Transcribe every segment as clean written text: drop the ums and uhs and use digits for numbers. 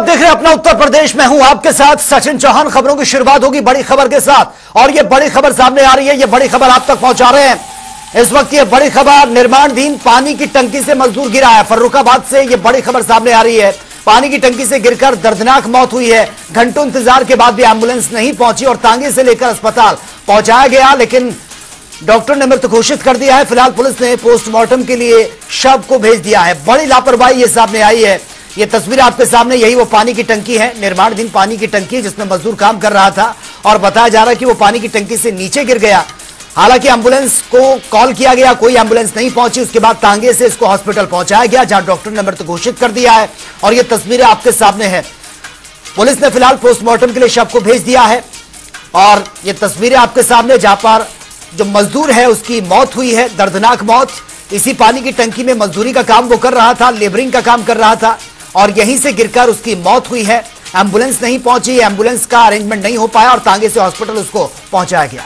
आप देख रहे हैं अपना उत्तर प्रदेश में हूं आपके साथ सचिन चौहान। खबरों की शुरुआत होगी बड़ी खबर के साथ और ये बड़ी खबर सामने आ रही है। ये बड़ी खबर आप तक पहुंचा रहे हैं इस वक्त। ये बड़ी खबर निर्माणाधीन पानी की टंकी से मजदूर गिरा है। फर्रुखाबाद से ये बड़ी खबर सामने आ रही है। पानी की टंकी से गिरकर दर्दनाक मौत हुई है। घंटों इंतजार के बाद भी एम्बुलेंस नहीं पहुंची और तांगे से लेकर अस्पताल पहुंचाया गया, लेकिन डॉक्टर ने मृत घोषित कर दिया है। फिलहाल पुलिस ने पोस्टमार्टम के लिए शव को भेज दिया है। बड़ी लापरवाही ये सामने आई है। ये तस्वीर आपके सामने, यही वो पानी की टंकी है, निर्माणाधीन पानी की टंकी है जिसमें मजदूर काम कर रहा था और बताया जा रहा है कि वो पानी की टंकी से नीचे गिर गया। हालांकि एम्बुलेंस को कॉल किया गया, कोई एम्बुलेंस नहीं पहुंची। उसके बाद तांगे से इसको हॉस्पिटल पहुंचाया गया जहां डॉक्टर ने मृत घोषित कर दिया है और ये तस्वीरें आपके सामने है। पुलिस ने फिलहाल पोस्टमार्टम के लिए शव को भेज दिया है और ये तस्वीरें आपके सामने जहां पर जो मजदूर है उसकी मौत हुई है, दर्दनाक मौत। इसी पानी की टंकी में मजदूरी का काम वो कर रहा था, लेबरिंग का काम कर रहा था और यहीं से गिरकर उसकी मौत हुई है। एम्बुलेंस नहीं पहुंची, एम्बुलेंस का अरेंजमेंट नहीं हो पाया और तांगे से हॉस्पिटल उसको पहुंचाया गया।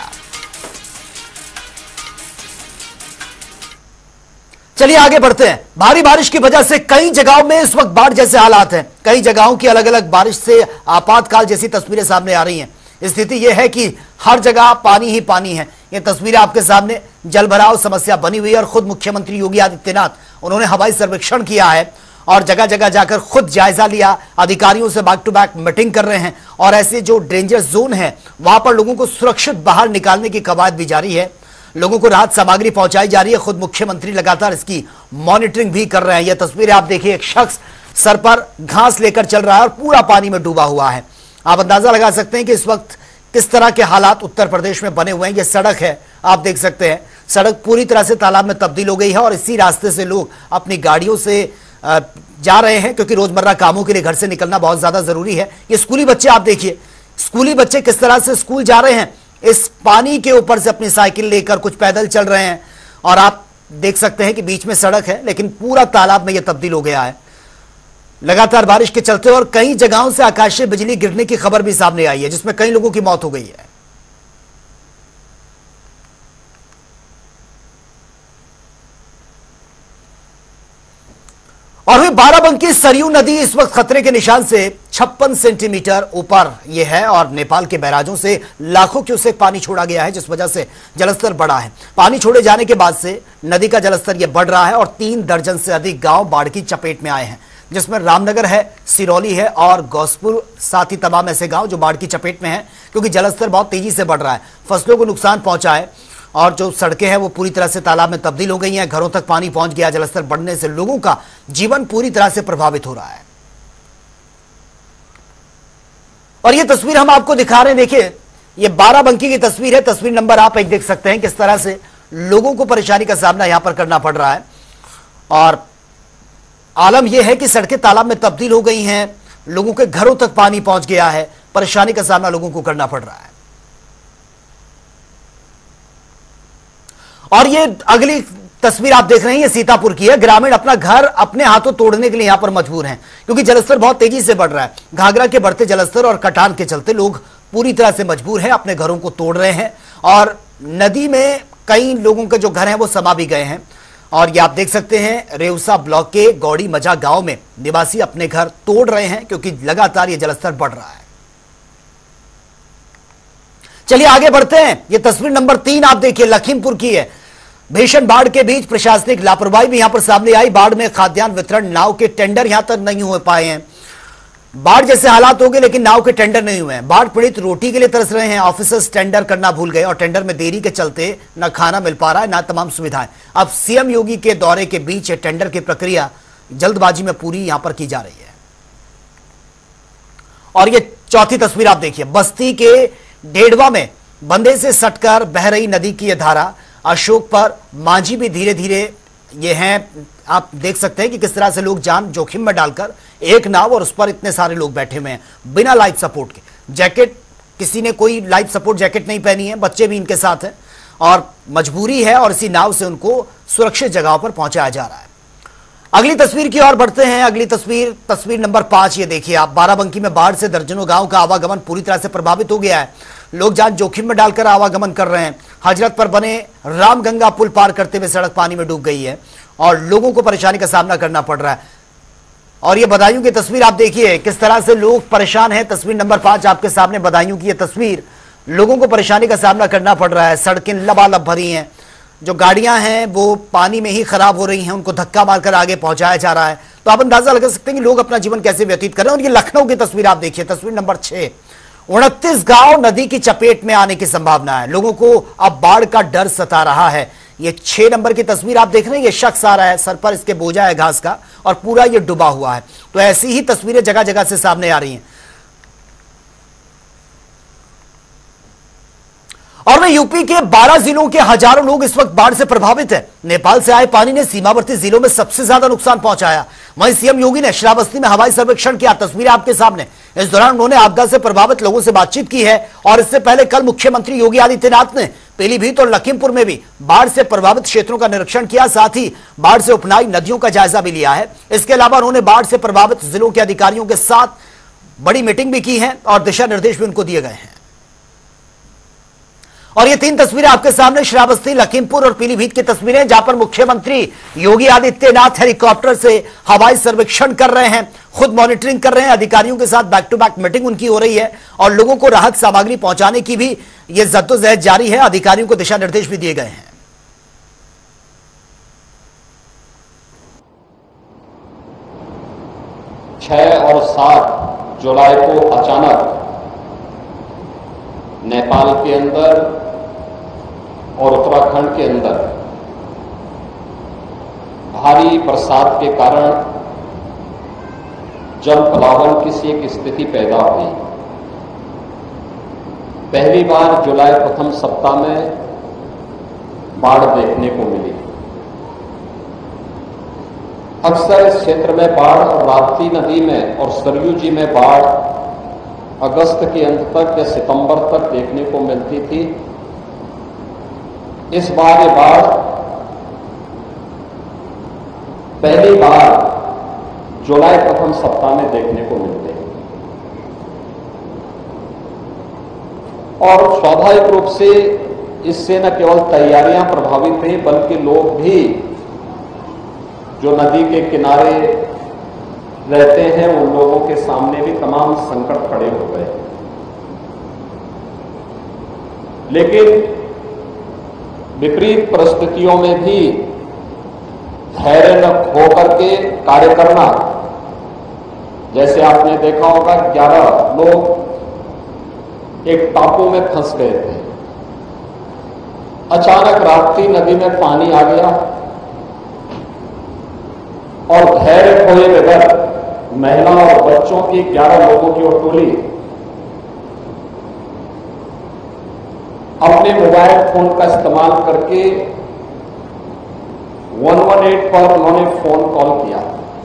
चलिए आगे बढ़ते हैं। भारी बारिश की वजह से कई जगहों में इस वक्त बाढ़ जैसे हालात हैं। कई जगहों की अलग अलग बारिश से आपातकाल जैसी तस्वीरें सामने आ रही हैं। स्थिति यह है कि हर जगह पानी ही पानी है। ये तस्वीरें आपके सामने, जलभराव समस्या बनी हुई है और खुद मुख्यमंत्री योगी आदित्यनाथ उन्होंने हवाई सर्वेक्षण किया है और जगह जगह जाकर खुद जायजा लिया। अधिकारियों से बैक टू बैक मीटिंग कर रहे हैं और ऐसे जो डेंजर जोन है वहां पर लोगों को सुरक्षित बाहर निकालने की कवायद भी जारी है। लोगों को राहत सामग्री पहुंचाई जा रही है। खुद मुख्यमंत्री लगातार इसकी मॉनिटरिंग भी कर रहे हैं। यह तस्वीरें आप देखिए, एक शख्स सर पर घास लेकर चल रहा है और पूरा पानी में डूबा हुआ है। आप अंदाजा लगा सकते हैं कि इस वक्त किस तरह के हालात उत्तर प्रदेश में बने हुए हैं। यह सड़क है, आप देख सकते हैं, सड़क पूरी तरह से तालाब में तब्दील हो गई है और इसी रास्ते से लोग अपनी गाड़ियों से जा रहे हैं क्योंकि रोजमर्रा कामों के लिए घर से निकलना बहुत ज्यादा जरूरी है। ये स्कूली बच्चे आप देखिए, स्कूली बच्चे किस तरह से स्कूल जा रहे हैं। इस पानी के ऊपर से अपनी साइकिल लेकर कुछ पैदल चल रहे हैं और आप देख सकते हैं कि बीच में सड़क है लेकिन पूरा तालाब में यह तब्दील हो गया है लगातार बारिश के चलते। और कई जगहों से आकाशीय बिजली गिरने की खबर भी सामने आई है जिसमें कई लोगों की मौत हो गई है। और वही बाराबंकी सरयू नदी इस वक्त खतरे के निशान से 56 सेंटीमीटर ऊपर यह है और नेपाल के बैराजों से लाखों क्यूसेक पानी छोड़ा गया है जिस वजह से जलस्तर बढ़ा है। पानी छोड़े जाने के बाद से नदी का जलस्तर यह बढ़ रहा है और 3 दर्जन से अधिक गांव बाढ़ की चपेट में आए हैं जिसमें रामनगर है, सिरौली है और गौसपुर, साथ ही तमाम ऐसे गांव जो बाढ़ की चपेट में हैं क्योंकि जलस्तर बहुत तेजी से बढ़ रहा है। फसलों को नुकसान पहुंचा है और जो सड़कें हैं वो पूरी तरह से तालाब में तब्दील हो गई हैं। घरों तक पानी पहुंच गया। जलस्तर बढ़ने से लोगों का जीवन पूरी तरह से प्रभावित हो रहा है। और ये तस्वीर हम आपको दिखा रहे हैं, देखिए ये बाराबंकी की तस्वीर है। तस्वीर नंबर आप एक देख सकते हैं किस तरह से लोगों को परेशानी का सामना यहां पर करना पड़ रहा है और आलम यह है कि सड़कें तालाब में तब्दील हो गई हैं, लोगों के घरों तक पानी पहुंच गया है, परेशानी का सामना लोगों को करना पड़ रहा है। और ये अगली तस्वीर आप देख रहे हैं, ये सीतापुर की है। ग्रामीण अपना घर अपने हाथों तोड़ने के लिए यहां पर मजबूर हैं क्योंकि जलस्तर बहुत तेजी से बढ़ रहा है। घाघरा के बढ़ते जलस्तर और कटान के चलते लोग पूरी तरह से मजबूर हैं, अपने घरों को तोड़ रहे हैं और नदी में कई लोगों के जो घर हैं वो समा भी गए हैं। और ये आप देख सकते हैं रेउसा ब्लॉक के गौड़ी मजा गांव में निवासी अपने घर तोड़ रहे हैं क्योंकि लगातार ये जलस्तर बढ़ रहा है। चलिए आगे बढ़ते हैं। ये तस्वीर नंबर 3 आप देखिए, लखीमपुर की है। भीषण बाढ़ के बीच प्रशासनिक लापरवाही भी यहां पर सामने आई। बाढ़ में खाद्यान्न वितरण नाव के टेंडर यहां तक नहीं हो पाए हैं। बाढ़ जैसे हालात हो गए लेकिन नाव के टेंडर नहीं हुए हैं। बाढ़ पीड़ित रोटी के लिए तरस रहे हैं। ऑफिसर्स टेंडर करना भूल गए और टेंडर में देरी के चलते न खाना मिल पा रहा है, न तमाम सुविधाएं। अब सीएम योगी के दौरे के बीच टेंडर की प्रक्रिया जल्दबाजी में पूरी यहां पर की जा रही है। और ये चौथी तस्वीर आप देखिए, बस्ती के डेढ़वा में बंदे से सटकर बह रही नदी की यह धारा। अशोक पर मांझी भी धीरे धीरे ये हैं, आप देख सकते हैं कि किस तरह से लोग जान जोखिम में डालकर एक नाव और उस पर इतने सारे लोग बैठे हुए हैं बिना लाइफ सपोर्ट के। जैकेट, किसी ने कोई लाइफ सपोर्ट जैकेट नहीं पहनी है, बच्चे भी इनके साथ हैं और मजबूरी है और इसी नाव से उनको सुरक्षित जगहों पर पहुंचाया जा रहा है। अगली तस्वीर की ओर बढ़ते हैं। अगली तस्वीर नंबर 5 ये देखिए आप। बाराबंकी में बाढ़ से दर्जनों गांव का आवागमन पूरी तरह से प्रभावित हो गया है। लोग जान जोखिम में डालकर आवागमन कर रहे हैं। हजरत पर बने रामगंगा पुल पार करते हुए सड़क पानी में डूब गई है और लोगों को परेशानी का सामना करना पड़ रहा है। और ये बदायूं की तस्वीर आप देखिए किस तरह से लोग परेशान हैं। तस्वीर नंबर 5 आपके सामने बदायूं की ये तस्वीर, लोगों को परेशानी का सामना करना पड़ रहा है। सड़कें लबालब भरी हैं, जो गाड़ियां हैं वो पानी में ही खराब हो रही हैं, उनको धक्का मारकर आगे पहुंचाया जा रहा है। तो आप अंदाजा लगा सकते हैं कि लोग अपना जीवन कैसे व्यतीत कर रहे हैं। और ये लखनऊ की तस्वीर आप देखिए, तस्वीर नंबर 6। 29 गांव नदी की चपेट में आने की संभावना है। लोगों को अब बाढ़ का डर सता रहा है। ये 6 नंबर की तस्वीर आप देख रहे हैं, ये शख्स आ रहा है, सर पर इसके बोझा है घास का और पूरा ये डूबा हुआ है। तो ऐसी ही तस्वीरें जगह जगह से सामने आ रही हैं। और वह यूपी के 12 जिलों के हजारों लोग इस वक्त बाढ़ से प्रभावित हैं। नेपाल से आए पानी ने सीमावर्ती जिलों में सबसे ज्यादा नुकसान पहुंचाया। वहीं सीएम योगी ने श्रावस्ती में हवाई सर्वेक्षण किया, तस्वीरें आपके सामने। इस दौरान उन्होंने आपदा से प्रभावित लोगों से बातचीत की है। और इससे पहले कल मुख्यमंत्री योगी आदित्यनाथ ने पीलीभीत और लखीमपुर में भी बाढ़ से प्रभावित क्षेत्रों का निरीक्षण किया, साथ ही बाढ़ से उपनाई नदियों का जायजा भी लिया है। इसके अलावा उन्होंने बाढ़ से प्रभावित जिलों के अधिकारियों के साथ बड़ी मीटिंग भी की है और दिशा निर्देश भी उनको दिए गए हैं। और ये 3 तस्वीरें आपके सामने श्रावस्ती, लखीमपुर और पीलीभीत की तस्वीरें, जहां पर मुख्यमंत्री योगी आदित्यनाथ हेलीकॉप्टर से हवाई सर्वेक्षण कर रहे हैं, खुद मॉनिटरिंग कर रहे हैं। अधिकारियों के साथ बैक टू बैक मीटिंग उनकी हो रही है और लोगों को राहत सामग्री पहुंचाने की भी ये जद्दोजहद जारी है। अधिकारियों को दिशा निर्देश भी दिए गए हैं। 6 और 7 जुलाई को अचानक नेपाल के अंदर और उत्तराखंड के अंदर भारी बरसात के कारण जल प्लावन की सी एक स्थिति पैदा हुई। पहली बार जुलाई प्रथम सप्ताह में बाढ़ देखने को मिली। अक्सर इस क्षेत्र में बाढ़ और राप्ती नदी में और सरयू जी में बाढ़ अगस्त के अंत तक या सितंबर तक देखने को मिलती थी। इस बार ये बाढ़ पहली बार जुलाई प्रथम सप्ताह में देखने को मिल गई। और स्वाभाविक रूप से इससे न केवल तैयारियां प्रभावित हुई बल्कि लोग भी जो नदी के किनारे रहते हैं उन लोगों के सामने भी तमाम संकट खड़े हो गए। लेकिन विपरीत परिस्थितियों में भी धैर्य न खो करके कार्य करना, जैसे आपने देखा होगा 11 लोग एक टापू में फंस गए थे। अचानक राप्ती नदी में पानी आ गया और धैर्य खोए बगैर महिला और बच्चों की 11 लोगों की और टोली अपने मोबाइल फोन का इस्तेमाल करके 118 पर उन्होंने फोन कॉल किया,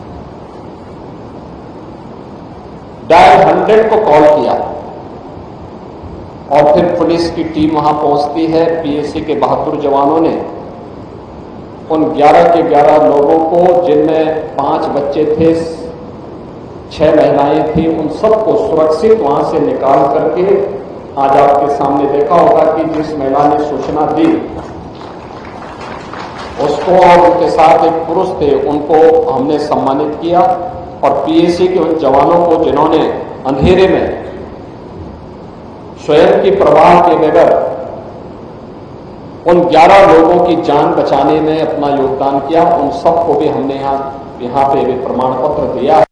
डायल 100 को कॉल किया और फिर पुलिस की टीम वहां पहुंचती है। पीएसी के बहादुर जवानों ने उन 11 के 11 लोगों को, जिनमें 5 बच्चे थे, 6 महिलाएं थी, उन सबको सुरक्षित वहां से निकाल करके आज आपके सामने देखा होगा कि जिस महिला ने सूचना दी उसको और उनके साथ एक पुरुष थे, उनको हमने सम्मानित किया। और पीएसी के उन जवानों को जिन्होंने अंधेरे में स्वयं की परवाह के बगैर उन 11 लोगों की जान बचाने में अपना योगदान किया, उन सबको भी हमने यहाँ पे भी प्रमाण पत्र दिया।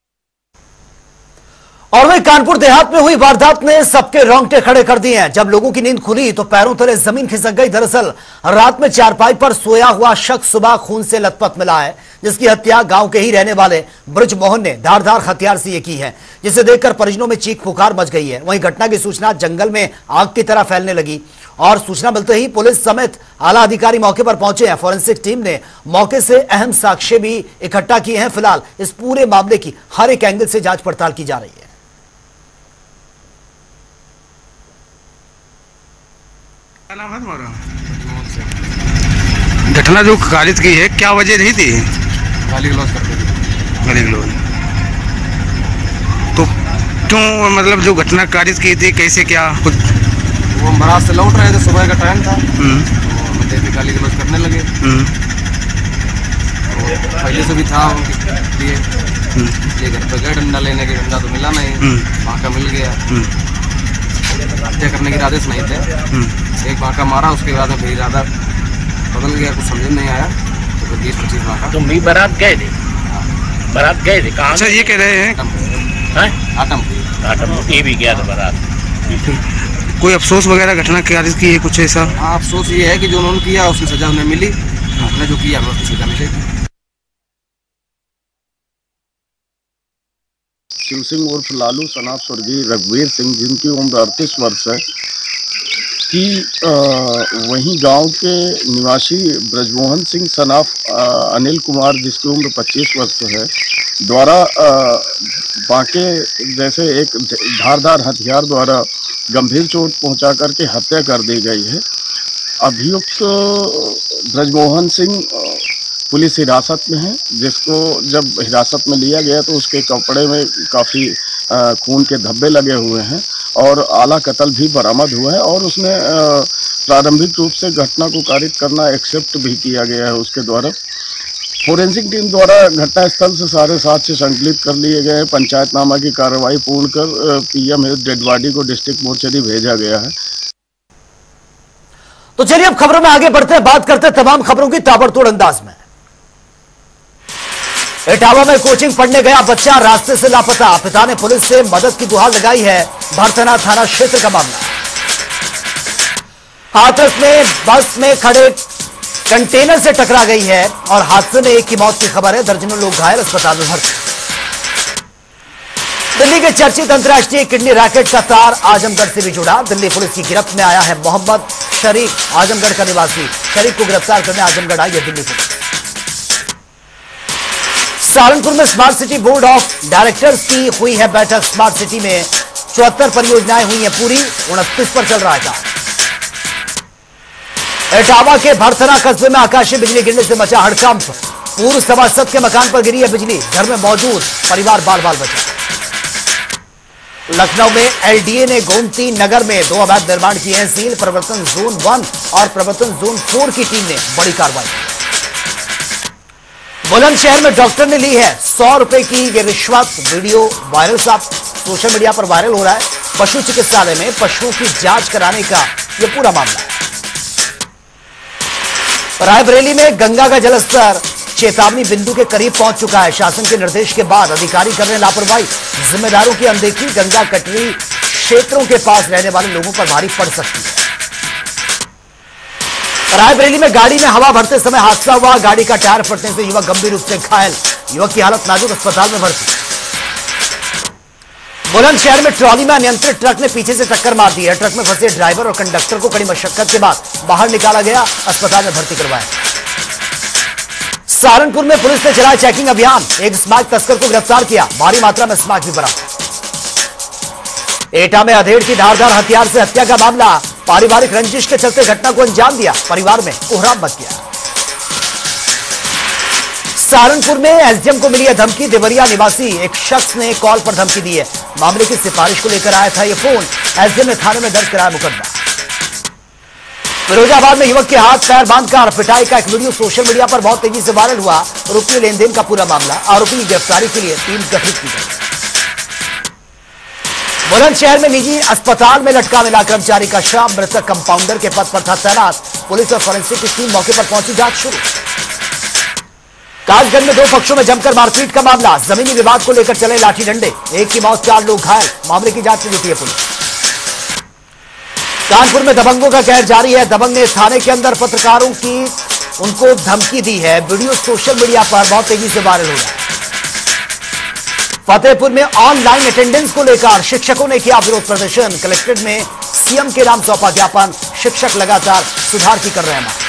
और वही कानपुर देहात में हुई वारदात ने सबके रोंगटे खड़े कर दिए हैं। जब लोगों की नींद खुली तो पैरों तले जमीन खिसक गई। दरअसल रात में चारपाई पर सोया हुआ शख्स सुबह खून से लथपथ मिला है, जिसकी हत्या गांव के ही रहने वाले ब्रजमोहन ने धारदार हथियार से की है, जिसे देखकर परिजनों में चीख पुकार मच गई है। वहीं घटना की सूचना जंगल में आग की तरह फैलने लगी और सूचना मिलते ही पुलिस समेत आला अधिकारी मौके पर पहुंचे हैं। फॉरेंसिक टीम ने मौके से अहम साक्ष्य भी इकट्ठा किए हैं। फिलहाल इस पूरे मामले की हर एक एंगल से जांच पड़ताल की जा रही है। क्या नाम है तुम्हारा? घटना जो कारित की है, क्या वजह रही थी? गाली गलौज करते थे। गाली गलौज। तो क्यों, मतलब जो घटना कारित की थी कैसे, क्या कुछ? वो महाराज से लौट रहे थे, सुबह का टाइम था, तो गाली गलौज करने लगे। पहले से भी था उनके लिए। ये घर पे गए डंडा लेने के, डंडा तो मिला नहीं, वहाँ का मिल गया। हत्या करने के इरादे से नहीं थे, एक बांका मारा, उसके बाद फिर इरादा बदल गया, कुछ समझ नहीं आया, तो फिर 20-25 बांका। तुम भी बारात गए थे? बारात गए थे कहाँ? अच्छा, ये कह रहे हैं आटम ये भी गया था बारात। कोई अफसोस वगैरह घटना कारिज की है कुछ ऐसा? हाँ, अफसोस ये है कि जो उन्होंने किया उसकी सजा उन्हें मिली, हमने जो किया हमें उसकी सजा मिलेगी। शिव सिंह उर्फ लालू सनाफ स्वर्गीय रघुवीर सिंह, जिनकी उम्र 38 वर्ष है, कि वहीं गांव के निवासी ब्रजमोहन सिंह सनाफ अनिल कुमार, जिसकी उम्र 25 वर्ष है, द्वारा बांके जैसे एक धारदार हथियार द्वारा गंभीर चोट पहुंचा करके हत्या कर दी गई है। अभियुक्त ब्रजमोहन सिंह पुलिस हिरासत में है, जिसको जब हिरासत में लिया गया तो उसके कपड़े में काफ़ी खून के धब्बे लगे हुए हैं और आला कत्ल भी बरामद हुआ है, और उसने प्रारंभिक रूप से घटना को कारित करना एक्सेप्ट भी किया गया है उसके द्वारा। फोरेंसिक टीम द्वारा घटनास्थल से सारे साक्ष्य संकलित कर लिए गए हैं। पंचायतनामा की कार्रवाई पूर्ण कर पीएम डेड बॉडी को डिस्ट्रिक्ट मोर्चरी भेजा गया है। तो चलिए अब खबरों में आगे बढ़ते हैं, बात करते हैं तमाम खबरों की ताबड़तोड़ अंदाज में। इटावा में कोचिंग पढ़ने गया बच्चा रास्ते से लापता, पिता ने पुलिस से मदद की गुहार लगाई है। भरथना थाना क्षेत्र का मामला। हाथरस में बस में खड़े कंटेनर से टकरा गई है और हादसे में एक की मौत की खबर है, दर्जनों लोग घायल, अस्पताल में भर्ती। दिल्ली के चर्चित अंतर्राष्ट्रीय किडनी रैकेट का तार आजमगढ़ से भी जुड़ा। दिल्ली पुलिस की गिरफ्त में आया है मोहम्मद शरीक, आजमगढ़ का निवासी। शरीक को गिरफ्तार करने आजमगढ़ आई है दिल्ली पुलिस। सहारनपुर में smart city board of directors की हुई है बैठक। स्मार्ट सिटी में 74 परियोजनाएं हुई हैं पूरी, 29 पर चल रहा है काम। इटावा के भरथना कस्बे में आकाशीय बिजली गिरने से मचा हड़कंप। पूर्व सभासद के मकान पर गिरी है बिजली, घर में मौजूद परिवार बाल बाल बचा। लखनऊ में एलडीए ने गोमती नगर में 2 अवैध निर्माण किए हैं सील। प्रवर्तन जोन 1 और प्रवर्तन जोन 4 की टीम ने बड़ी कार्रवाई की। बुलंदशहर में डॉक्टर ने ली है 100 रुपए की ये रिश्वत, वीडियो वायरल सोशल मीडिया पर वायरल हो रहा है। पशु चिकित्सालय में पशुओं की जांच कराने का यह पूरा मामला है। रायबरेली में गंगा का जलस्तर चेतावनी बिंदु के करीब पहुंच चुका है। शासन के निर्देश के बाद अधिकारी कर रहे हैं लापरवाही, जिम्मेदारों की अनदेखी। गंगा कटरी क्षेत्रों के पास रहने वाले लोगों पर भारी पड़ सकती है। रायबरेली में गाड़ी में हवा भरते समय हादसा हुआ। गाड़ी का टायर फटने से युवक गंभीर रूप से घायल, युवक की हालत नाजुक, अस्पताल में भर्ती। बुलंदशहर में ट्रॉली में अनियंत्रित ट्रक ने पीछे से टक्कर मार दी है। ट्रक में फंसे ड्राइवर और कंडक्टर को कड़ी मशक्कत के बाद बाहर निकाला गया, अस्पताल में भर्ती करवाया। सहारनपुर में पुलिस ने चलाया चेकिंग अभियान, एक स्मैक तस्कर को गिरफ्तार किया, भारी मात्रा में स्मैक भी बरामद। एटा में अधेड़ की धारदार हथियार से हत्या का मामला, पारिवारिक रंजिश के चलते घटना को अंजाम दिया, परिवार में कोहराम मच गया। सहारनपुर में एसडीएम को मिली है धमकी। देवरिया निवासी एक शख्स ने कॉल पर धमकी दी है। मामले की सिफारिश को लेकर आया था यह फोन, एसडीएम ने थाने में दर्ज कराया मुकदमा। फिरोजाबाद में युवक के हाथ पैर बांधकर पिटाई का एक वीडियो सोशल मीडिया पर बहुत तेजी से वायरल हुआ। रुपये लेन देन का पूरा मामला, आरोपी की गिरफ्तारी के लिए टीम गठित की गई। बुलंदशहर में निजी अस्पताल में लटका मिला कर्मचारी का शव, मृतक कंपाउंडर के पद पर था तैनात। पुलिस और फॉरेंसिक की टीम मौके पर पहुंची, जांच शुरू। कासगंज में 2 पक्षों में जमकर मारपीट का मामला, जमीनी विवाद को लेकर चले लाठी डंडे, एक की मौत, 4 लोग घायल, मामले की जांच में जुटी है पुलिस। कानपुर में दबंगों का कहर जारी है। दबंग ने थाने के अंदर पत्रकारों की उनको धमकी दी है, वीडियो सोशल मीडिया पर बहुत तेजी से वायरल हो रहा है। फतेहपुर में ऑनलाइन अटेंडेंस को लेकर शिक्षकों ने किया विरोध प्रदर्शन, कलेक्ट्रेट में सीएम के नाम सौंपा ज्ञापन, शिक्षक लगातार सुधार की कर रहे हैं।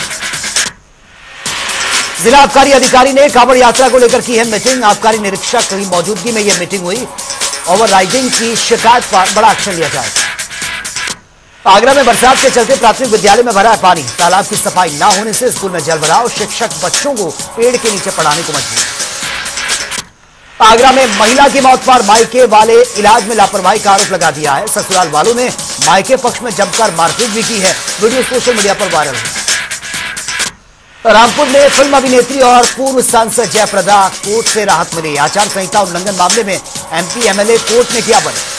जिला आबकारी अधिकारी ने कांवड़ यात्रा को लेकर की है मीटिंग, आबकारी निरीक्षक की मौजूदगी में यह मीटिंग हुई। ओवरराइडिंग की शिकायत पर बड़ा एक्शन लिया जाएगा। आगरा में बरसात के चलते प्राथमिक विद्यालय में भरा है पानी, तालाब की सफाई न होने से स्कूल में जलभराव, शिक्षक बच्चों को पेड़ के नीचे पढ़ाने को मजबूर। आगरा में महिला की मौत पर मायके वाले इलाज में लापरवाही का आरोप लगा दिया है। ससुराल वालों ने मायके पक्ष में जमकर मारपीट भी की है, वीडियो सोशल मीडिया पर वायरल हुआ। रामपुर में फिल्म अभिनेत्री और पूर्व सांसद जयप्रदा कोर्ट से राहत मिली। आचार संहिता उल्लंघन मामले में एमपी एमएलए कोर्ट में किया बरी।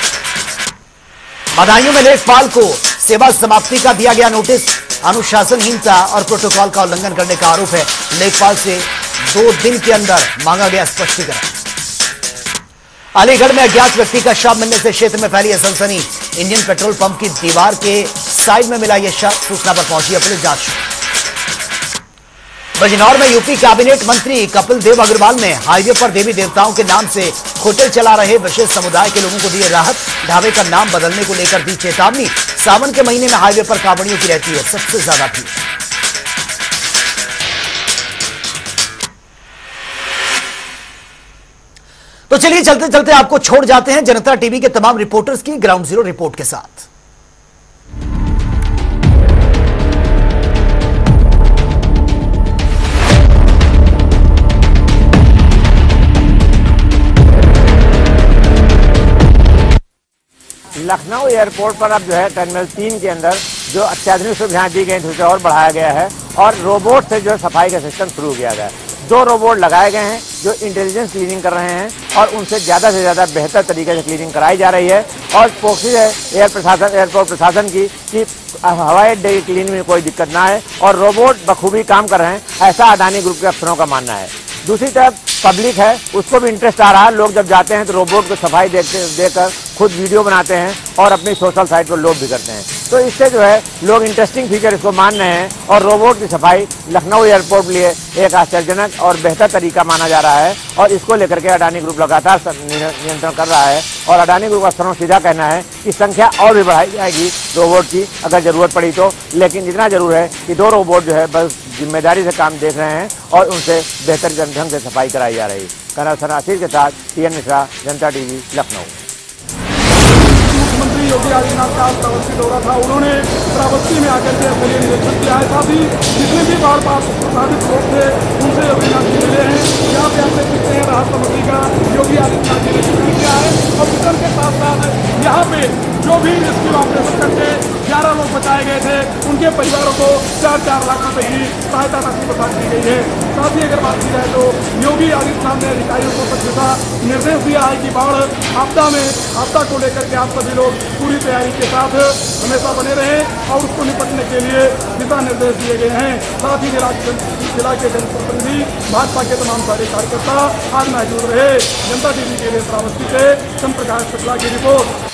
बदायूं में लेखपाल को सेवा समाप्ति का दिया गया नोटिस। अनुशासनहीनता और प्रोटोकॉल का उल्लंघन करने का आरोप है। लेखपाल से 2 दिन के अंदर मांगा गया स्पष्टीकरण। अलीगढ़ में अज्ञात व्यक्ति का शव मिलने से क्षेत्र में फैली है सनसनी। इंडियन पेट्रोल पंप की दीवार के साइड में मिला यह शव। सूचना पर पहुंची है पुलिस जांच। बिजनौर में यूपी कैबिनेट मंत्री कपिल देव अग्रवाल ने हाईवे पर देवी देवताओं के नाम से होटल चला रहे विशेष समुदाय के लोगों को दिए राहत। ढाबे का नाम बदलने को लेकर दी चेतावनी। सावन के महीने में हाईवे पर कांवड़ियों की रहती है सबसे ज्यादा भीड़। तो चलिए चलते चलते आपको छोड़ जाते हैं जनता टीवी के तमाम रिपोर्टर्स की ग्राउंड जीरो रिपोर्ट के साथ। लखनऊ एयरपोर्ट पर अब जो है टर्मिनल 3 के अंदर जो अत्याधुनिक सुविधाएं दी गई थी उसे और बढ़ाया गया है और रोबोट से जो है सफाई का सिस्टम शुरू किया गया है। 2 रोबोट लगाए गए हैं जो इंटेलिजेंस क्लीनिंग कर रहे हैं और उनसे ज़्यादा से ज़्यादा बेहतर तरीके से क्लीनिंग कराई जा रही है। और कोशिश है एयरपोर्ट प्रशासन की कि हवाई अड्डे की क्लीनिंग में कोई दिक्कत ना आए और रोबोट बखूबी काम कर रहे हैं, ऐसा अडानी ग्रुप के अफसरों का मानना है। दूसरी तरफ पब्लिक है उसको भी इंटरेस्ट आ रहा है। लोग जब जाते हैं तो रोबोट को सफाई देकर खुद वीडियो बनाते हैं और अपनी सोशल साइट पर लोड भी करते हैं। तो इससे जो है लोग इंटरेस्टिंग फीचर इसको मान रहे हैं और रोबोट की सफाई लखनऊ एयरपोर्ट के लिए एक आश्चर्यजनक और बेहतर तरीका माना जा रहा है और इसको लेकर के अडानी ग्रुप लगातार नियंत्रण कर रहा है। और अडानी ग्रुप अफसरों का सीधा कहना है कि संख्या और भी बढ़ाई जाएगी रोबोट की अगर जरूरत पड़ी तो, लेकिन इतना जरूर है कि 2 रोबोट जो है बस जिम्मेदारी से काम देख रहे हैं और उनसे बेहतर ढंग से सफाई कराई जा रही है। कर्नल सनासीर के साथ टीएन मिश्रा, जनता टीवी, लखनऊ। मुख्यमंत्री योगी आदित्यनाथ का श्रावस्ती दौरा था। उन्होंने श्रावस्ती में आकर के स्थलीय निरीक्षण किया है। साथ ही जितने भी बाढ़ प्रभावित लोग थे उनसे योगी आदित्यनाथ जी मिले हैं। यहाँ पे आप देख सकते हैं राहत सामग्री का योगी आदित्यनाथ जी ने वितरण किया है और वितरण के साथ साथ यहाँ पे जो भी रेस्क्यू ऑपरेशन करके 11 लोग बचाए गए थे उनके परिवारों को 4-4 लाख रुपए की सहायता राशि प्रदान की गई है। साथ ही अगर बात की जाए तो योगी आदित्यनाथ ने अधिकारियों को सख्ता निर्देश दिया है कि बाढ़ आपदा को लेकर के आप सभी लोग पूरी तैयारी के साथ हमेशा बने रहें और उसको निपटने के लिए दिशा निर्देश दिए गए हैं। साथ ही जिला के जनप्रतिनिधि भाजपा के तमाम सारे कार्यकर्ता आज मौजूद रहे। जनता टीवी के लिए श्रावस्ती से चंद्रप्रकाश शुक्ला की रिपोर्ट।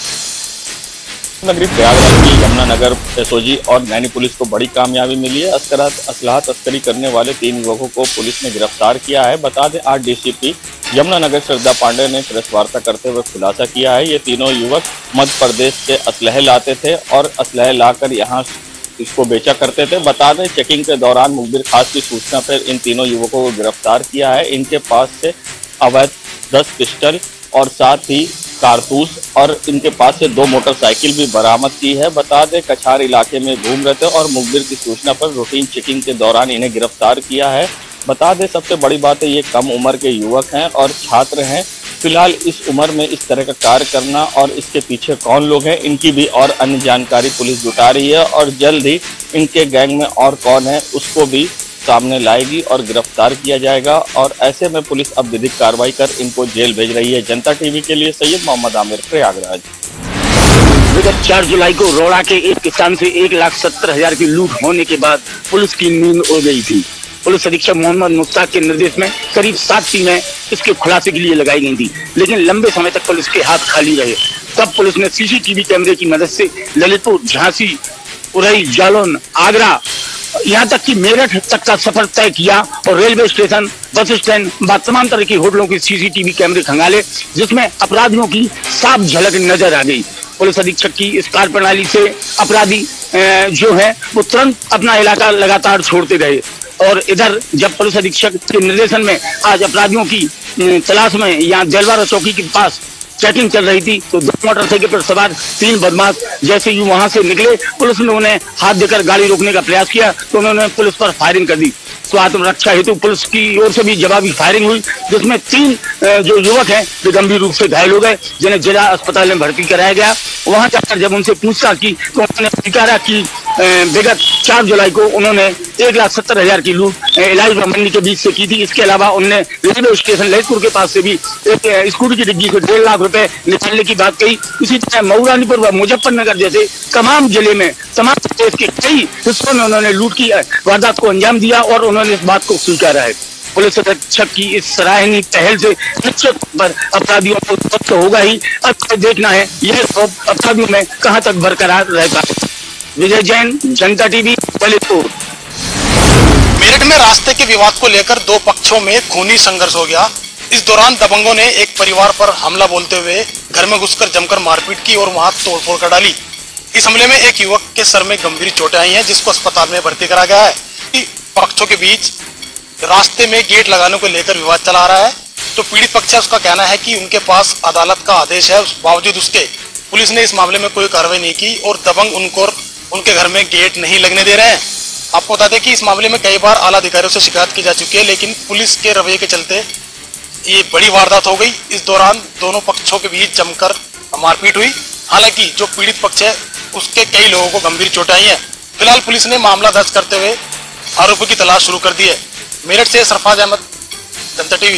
नगरी प्रयागराज की यमुनानगर एसओजी और नैनी पुलिस को बड़ी कामयाबी मिली है। असलाह तस्करी करने वाले 3 युवकों को पुलिस ने गिरफ्तार किया है। बता दें आज डीसीपी यमुनानगर श्रद्धा पांडे ने प्रेस वार्ता करते हुए खुलासा किया है। ये तीनों युवक मध्य प्रदेश से असलहे लाते थे और असलहे लाकर यहाँ इसको बेचा करते थे। बता दें चेकिंग के दौरान मुखबिर खास की सूचना पर इन तीनों युवकों को गिरफ्तार किया है। इनके पास से अवैध 10 पिस्टल और साथ ही कारतूस और इनके पास से 2 मोटरसाइकिल भी बरामद की है। बता दें कछार इलाके में घूम रहे थे और मुखबिर की सूचना पर रूटीन चेकिंग के दौरान इन्हें गिरफ्तार किया है। बता दें सबसे बड़ी बात है ये कम उम्र के युवक हैं और छात्र हैं। फिलहाल इस उम्र में इस तरह का कार्य करना और इसके पीछे कौन लोग हैं इनकी भी और अन्य जानकारी पुलिस जुटा रही है और जल्द ही इनके गैंग में और कौन है उसको भी सामने लाएगी और गिरफ्तार किया जाएगा। और ऐसे में पुलिस अब विधिक कार्रवाई कर इनको जेल भेज रही है। जनता टीवी के लिए सैयद मोहम्मद आमिर, प्रयागराज। विगत 4 जुलाई को रोड़ा के एक किसान से 1,70,000 की लूट होने के बाद पुलिस की नींद उड़ गई थी। पुलिस अधीक्षक मोहम्मद मुश्ताक के निर्देश में करीब 7 टीमें इसके खुलासे के लिए लगाई गई थी, लेकिन लंबे समय तक पुलिस के हाथ खाली रहे। तब पुलिस ने सीसीटीवी कैमरे की मदद से ललितपुर, झांसी, उरई, जालौन, आगरा, यहाँ तक कि मेरठ तक का सफर तय किया और रेलवे स्टेशन, बस स्टैंड व तमाम तरह की होटलों के सीसीटीवी कैमरे खंगाले, जिसमें अपराधियों की साफ झलक नजर आ गई। पुलिस अधीक्षक की इस कार्य प्रणाली से अपराधी जो है वो तुरंत अपना इलाका लगातार छोड़ते रहे। और इधर जब पुलिस अधीक्षक के निर्देशन में आज अपराधियों की तलाश में यहाँ जलवारा चौकी के पास चेकिंग चल रही थी तो 2 मोटरसाइकिल पर सवार 3 बदमाश जैसे ही वहां से निकले, पुलिस ने उन्हें हाथ देकर गाड़ी रोकने का प्रयास किया तो उन्होंने पुलिस पर फायरिंग कर दी। तो आत्मरक्षा हेतु पुलिस की ओर से भी जवाबी फायरिंग हुई, जिसमें 3 जो युवक हैं वे गंभीर रूप से घायल हो गए, जिन्हें जिला अस्पताल में भर्ती कराया गया। वहां जाकर जब उनसे पूछताछ की तो उन्होंने स्वीकारा कि विगत 4 जुलाई को उन्होंने 1,70,000 की लूट इलाज व मंडी के बीच से की थी। इसके अलावा उन्होंने रेलवे स्टेशन ललितपुर के पास से भी एक स्कूटी की डिग्गी को 1.5 लाख रुपए निकालने की बात कही। इसी तरह मऊरानीपुर व मुजफ्फरनगर जैसे तमाम जिले में तमाम प्रदेश के कई हिस्सों में उन्होंने लूट की वारदात को अंजाम दिया और उन्होंने इस बात को स्वीकारा है। पुलिस अधीक्षक की इस सराहनीय पहल से निश्चित पर अपराधियों को ध्वस्त होगा ही। अब देखना है यह अपराधियों में कहां तक बरकरार रहता है। विजय जैन, जनता टीवी, ललितपुर। मेरठ में रास्ते के विवाद को लेकर दो पक्षों में खूनी संघर्ष हो गया। इस दौरान दबंगों ने एक परिवार पर हमला बोलते हुए घर में घुसकर जमकर मारपीट की और वहां तोड़फोड़ कर डाली। इस हमले में एक युवक के सर में गंभीर चोटें आई हैं, जिसको अस्पताल में भर्ती करा गया है। पक्षों के बीच रास्ते में गेट लगाने को लेकर विवाद चला रहा है। तो पीड़ित पक्ष है, उसका कहना है कि उनके पास अदालत का आदेश है, उस बावजूद उसके पुलिस ने इस मामले में कोई कार्रवाई नहीं की और दबंग उनको उनके घर में गेट नहीं लगने दे रहे हैं। आपको बता दें कि इस मामले में कई बार आला अधिकारियों से शिकायत की जा चुकी है, लेकिन पुलिस के रवैये के चलते ये बड़ी वारदात हो गई। इस दौरान दोनों पक्षों के बीच जमकर मारपीट हुई। हालांकि जो पीड़ित पक्ष है उसके कई लोगों को गंभीर चोटें आई हैं। फिलहाल पुलिस ने मामला दर्ज करते हुए आरोपी की तलाश शुरू कर दी है। मेरठ से सरफराज अहमद, जनता टीवी।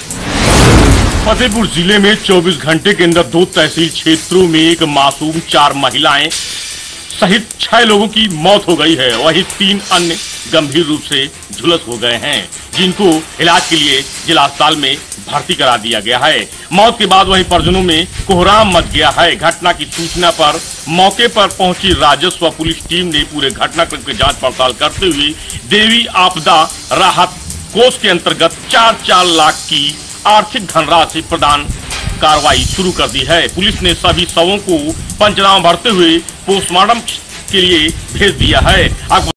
फतेहपुर जिले में 24 घंटे के अंदर 2 तहसील क्षेत्रों में एक मासूम 4 महिलाएं सहित 6 लोगों की मौत हो गई है। वहीं 3 अन्य गंभीर रूप से झुलस हो गए हैं, जिनको इलाज के लिए जिला अस्पताल में भर्ती करा दिया गया है। मौत के बाद वहीं परिजनों में कोहराम मच गया है। घटना की सूचना पर मौके पर पहुंची राजस्व पुलिस टीम ने पूरे घटनाक्रम की जांच पड़ताल करते हुए देवी आपदा राहत कोष के अंतर्गत 4 लाख की आर्थिक धनराशि प्रदान कार्रवाई शुरू कर दी है। पुलिस ने सभी शवों को पंचनामा भरते हुए पोस्टमार्टम के लिए भेज दिया है।